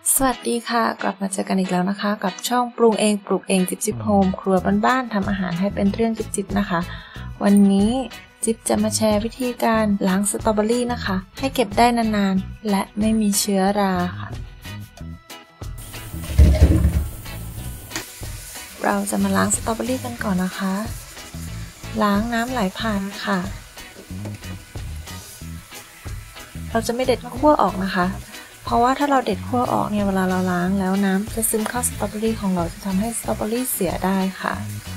สวัสดีค่ะกลับมาเจอกันอีกแล้วนะคะกับช่องปรุงเองปลูกเองจิ๊บโฮมครัวบ้านๆทำอาหารให้เป็นเรื่องจิ๊บนะคะวันนี้จิ๊บจะมาแชร์วิธีการล้างสตรอเบอรี่นะคะให้เก็บได้นานๆและไม่มีเชื้อราค่ะเราจะมาล้างสตรอเบอรี่กันก่อนนะคะล้างน้ำไหลผ่านค่ะเราจะไม่เด็ดขั้วออกนะคะเพราะว่าถ้าเราเด็ดขั้วออกเนี่ยเวลาเราล้างแล้วน้ำจะซึมเข้าสตรอเบอรี่ของเราจะทำให้สตรอเบอรี่เสียได้ค่ะ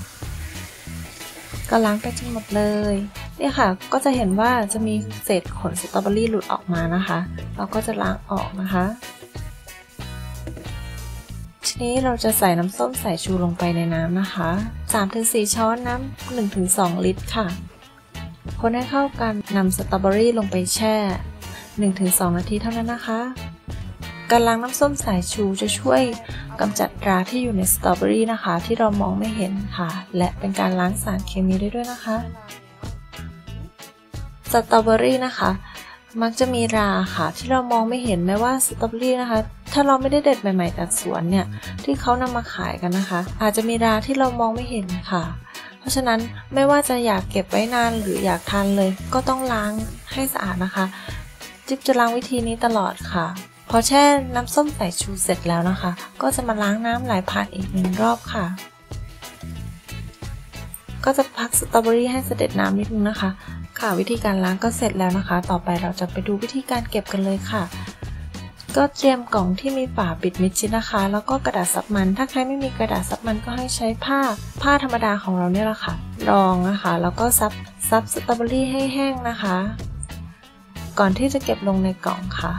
ก็ล้างไปจนหมดเลยเนี่ยค่ะก็จะเห็นว่าจะมีเศษขนสตรอเบอรี่หลุดออกมานะคะเราก็จะล้างออกนะคะทีนี้เราจะใส่น้ำส้มสายชูลงไปในน้ำนะคะ 3-4 ช้อนน้ำ 1-2 ลิตรค่ะคนให้เข้ากันนำสตรอเบอรี่ลงไปแช่ 1-2 นาทีเท่านั้นนะคะการล้างน้ำส้มสายชูจะช่วยกำจัดราที่อยู่ในสตรอเบอรี่นะคะที่เรามองไม่เห็นค่ะและเป็นการล้างสารเคมีได้ด้วยนะคะสตรอเบอรี่นะคะมักจะมีราค่ะที่เรามองไม่เห็นแม้ว่าสตรอเบอรี่นะคะถ้าเราไม่ได้เด็ดใหม่ๆจากสวนเนี่ยที่เขานำมาขายกันนะคะอาจจะมีราที่เรามองไม่เห็นค่ะเพราะฉะนั้นไม่ว่าจะอยากเก็บไว้นานหรืออยากทานเลยก็ต้องล้างให้สะอาดนะคะจิ๊บจะล้างวิธีนี้ตลอดค่ะพอแช่น้ำส้มสายชูเสร็จแล้วนะคะก็จะมาล้างน้ำไหลผ่านอีก1 รอบค่ะก็จะพักสตรอเบอรี่ให้เสด็จน้ำนิดนึงนะคะค่ะวิธีการล้างก็เสร็จแล้วนะคะต่อไปเราจะไปดูวิธีการเก็บกันเลยค่ะก็เตรียมกล่องที่มีฝาปิดมิดชิดนะคะแล้วก็กระดาษซับมันถ้าใครไม่มีกระดาษซับมันก็ให้ใช้ผ้าธรรมดาของเราเนี่ยแหละค่ะรองนะคะแล้วก็ซับสตรอเบอรี่ให้แห้งนะคะก่อนที่จะเก็บลงในกล่องค่ะ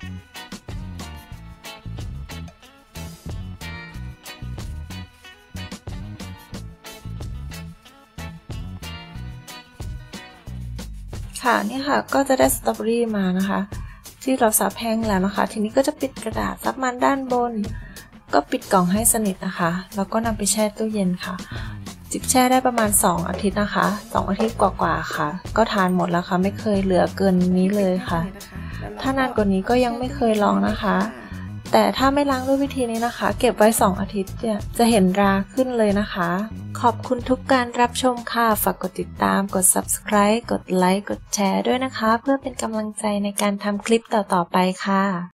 นี่ค่ะก็จะได้สตรอเบอรี่มานะคะที่เราซับแห้งแล้วนะคะทีนี้ก็จะปิดกระดาษซับมันด้านบนก็ปิดกล่องให้สนิทนะคะแล้วก็นำไปแช่ตู้เย็นค่ะจิ๊บแช่ได้ประมาณ2 อาทิตย์นะคะ2 อาทิตย์กว่าๆค่ะก็ทานหมดแล้วค่ะไม่เคยเหลือเกินนี้เลยค่ะถ้านานกว่านี้ก็ยังไม่เคยลองนะคะแต่ถ้าไม่ล้างด้วยวิธีนี้นะคะเก็บไว้2 อาทิตย์เนี่ยจะเห็นราขึ้นเลยนะคะขอบคุณทุกการรับชมค่ะฝากกดติดตามกด Subscribe กดไลค์กดแชร์ด้วยนะคะเพื่อเป็นกำลังใจในการทำคลิปต่อๆไปค่ะ